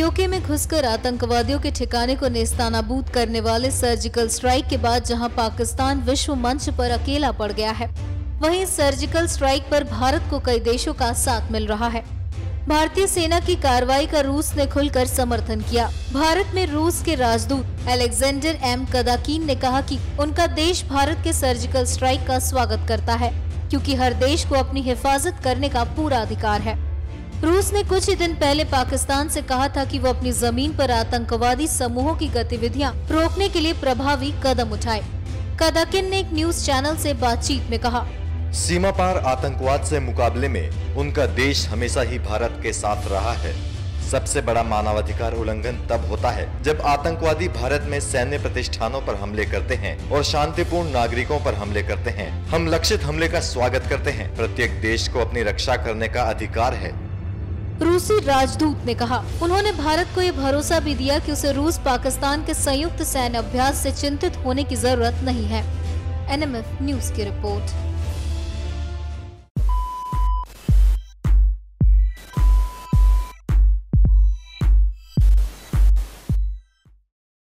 PoK में घुसकर आतंकवादियों के ठिकाने को नेस्तानाबूद करने वाले सर्जिकल स्ट्राइक के बाद जहां पाकिस्तान विश्व मंच पर अकेला पड़ गया है, वहीं सर्जिकल स्ट्राइक पर भारत को कई देशों का साथ मिल रहा है। भारतीय सेना की कार्रवाई का रूस ने खुलकर समर्थन किया। भारत में रूस के राजदूत अलेक्जेंडर एम कदाकीन ने कहा कि उनका देश भारत के सर्जिकल स्ट्राइक का स्वागत करता है, क्योंकि हर देश को अपनी हिफाजत करने का पूरा अधिकार है। रूस ने कुछ ही दिन पहले पाकिस्तान से कहा था कि वो अपनी जमीन पर आतंकवादी समूहों की गतिविधियां रोकने के लिए प्रभावी कदम उठाए। कदाकिन ने एक न्यूज चैनल से बातचीत में कहा, सीमा पार आतंकवाद से मुकाबले में उनका देश हमेशा ही भारत के साथ रहा है। सबसे बड़ा मानवाधिकार उल्लंघन तब होता है जब आतंकवादी भारत में सैन्य प्रतिष्ठानों पर हमले करते हैं और शांतिपूर्ण नागरिकों पर हमले करते हैं। हम लक्षित हमले का स्वागत करते हैं। प्रत्येक देश को अपनी रक्षा करने का अधिकार है। रूसी राजदूत ने कहा। उन्होंने भारत को ये भरोसा भी दिया कि उसे रूस पाकिस्तान के संयुक्त सैन्य अभ्यास से चिंतित होने की जरूरत नहीं है। एनएमएफ न्यूज की रिपोर्ट।